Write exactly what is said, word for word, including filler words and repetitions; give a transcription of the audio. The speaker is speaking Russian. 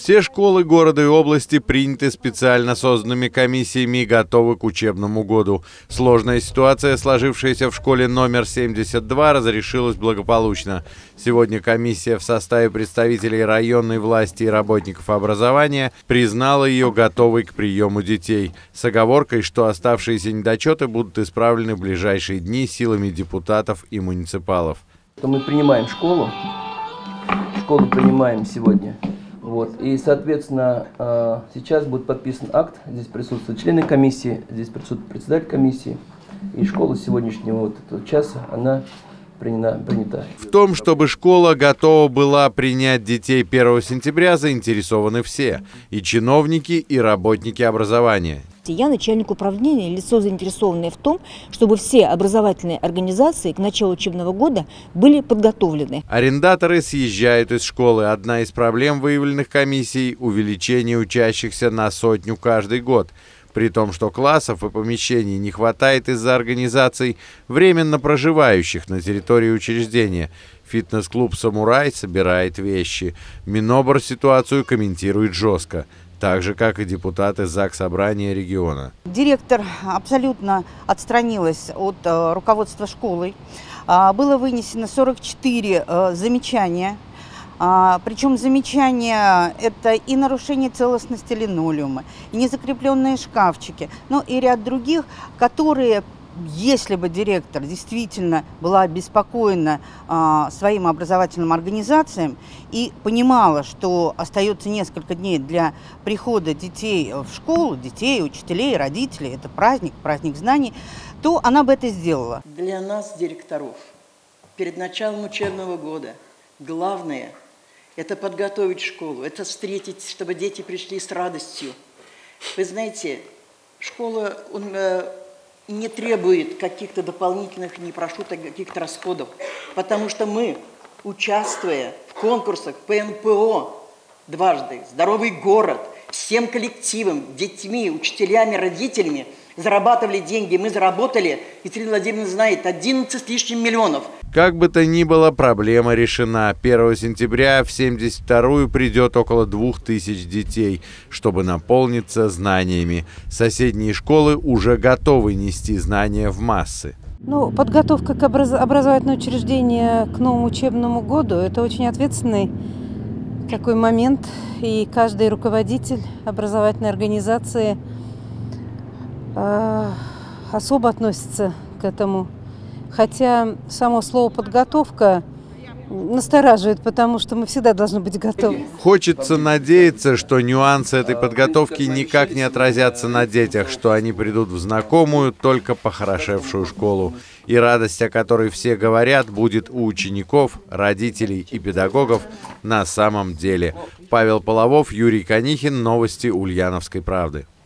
Все школы города и области приняты специально созданными комиссиями и готовы к учебному году. Сложная ситуация, сложившаяся в школе номер семьдесят два, разрешилась благополучно. Сегодня комиссия в составе представителей районной власти и работников образования признала ее готовой к приему детей, с оговоркой, что оставшиеся недочеты будут исправлены в ближайшие дни силами депутатов и муниципалов. Мы принимаем школу, школу принимаем сегодня. Вот. И, соответственно, сейчас будет подписан акт, здесь присутствуют члены комиссии, здесь присутствует председатель комиссии, и школа с сегодняшнего вот этого часа, она принята, принята. В том, чтобы школа готова была принять детей первого сентября, заинтересованы все – и чиновники, и работники образования. Я начальник управления, лицо, заинтересованное в том, чтобы все образовательные организации к началу учебного года были подготовлены. Арендаторы съезжают из школы. Одна из проблем, выявленных комиссией – увеличение учащихся на сотню каждый год. При том, что классов и помещений не хватает из-за организаций, временно проживающих на территории учреждения. Фитнес-клуб «Самурай» собирает вещи. Минобр ситуацию комментирует жестко. Так же, как и депутаты Заксобрания региона. Директор абсолютно отстранилась от э, руководства школой. А, было вынесено сорок четыре э, замечания. А, причем замечания – это и нарушение целостности линолеума, и незакрепленные шкафчики, ну и ряд других, которые, если бы директор действительно была обеспокоена а, своим образовательным организациям и понимала, что остается несколько дней для прихода детей в школу, детей, учителей, родителей, это праздник, праздник знаний, то она бы это сделала. Для нас, директоров, перед началом учебного года главное – это подготовить школу, это встретить, чтобы дети пришли с радостью. Вы знаете, школа он, э, не требует каких-то дополнительных, не прошу каких-то расходов, потому что мы, участвуя в конкурсах по эн пэ о дважды, «Здоровый город», всем коллективом, детьми, учителями, родителями зарабатывали деньги. Мы заработали, и Екатерина Владимировна знает, одиннадцать с лишним миллионов. Как бы то ни было, проблема решена. первого сентября в семьдесят вторую придет около двух тысяч детей, чтобы наполниться знаниями. Соседние школы уже готовы нести знания в массы. Ну, подготовка к образ... образовательному учреждению к новому учебному году – это очень ответственный такой момент. И каждый руководитель образовательной организации э, особо относится к этому. Хотя само слово «подготовка» настораживает, потому что мы всегда должны быть готовы. Хочется надеяться, что нюансы этой подготовки никак не отразятся на детях, что они придут в знакомую, только похорошевшую школу. И радость, о которой все говорят, будет у учеников, родителей и педагогов на самом деле. Павел Половов, Юрий Конихин. Новости Ульяновской правды.